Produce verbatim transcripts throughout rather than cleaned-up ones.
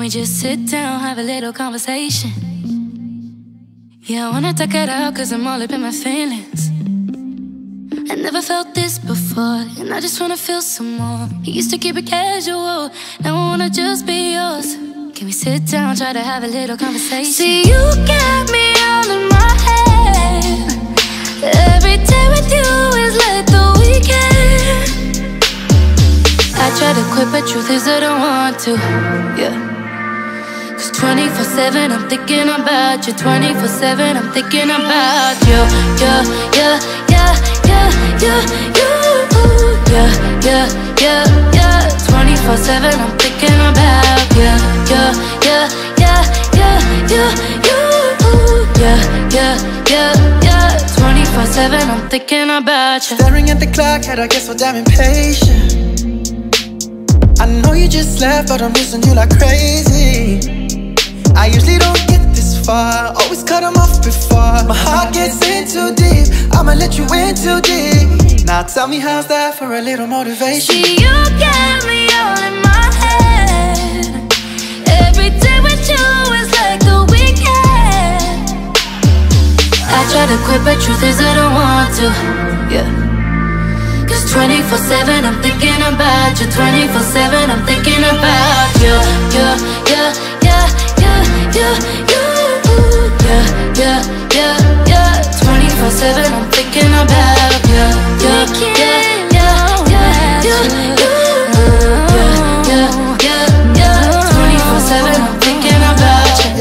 we just sit down, have a little conversation? Yeah, I wanna talk it out, cause I'm all up in my feelings. I never felt this before, and I just wanna feel some more. You used to keep it casual, now I wanna just be yours. Can we sit down, try to have a little conversation? See, you got me all in my head. Every day with you is like the weekend. I try to quit, but truth is I don't want to, yeah. Cause twenty-four seven I'm thinking about you, twenty-four seven I'm thinking about you, yeah, yeah, yeah, yeah, yeah, you, yeah, yeah, yeah, yeah. twenty-four seven I'm thinking about you, yeah, yeah, yeah, yeah, yeah, you, yeah, yeah, yeah, yeah. twenty-four seven I'm thinking about you. Staring at the clock, head I get so damn impatient. I know you just left, but I'm missing you like crazy. I usually don't get this far, always cut them off before my heart gets in too deep. I'ma let you in too deep. Now tell me, how's that for a little motivation? See, you got me all in my head. Every day with you is like the weekend. I try to quit, but truth is I don't want to, yeah. Cause twenty-four seven I'm thinking about you, twenty-four seven I'm thinking about you, yeah, yeah, yeah, yeah, yeah, you, yeah, yeah, yeah, yeah. twenty-four seven I'm thinking about you, yeah, yeah, yeah, yeah, yeah, yeah, yeah, yeah. twenty-four seven I'm thinking about you,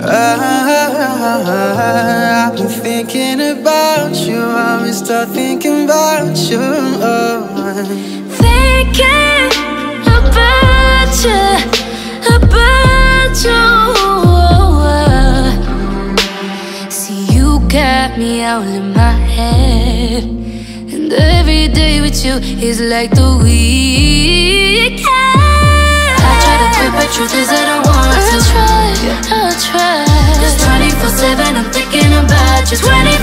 yeah. I've been thinking about you, I've been start thinking about you, oh. Thinking about you, about you. See, you got me all in my head, and every day with you is like the weekend. I try to quit, but truth is I don't want to. I'll try, I'll try. Cause twenty-four seven I'm thinking about you, twenty-four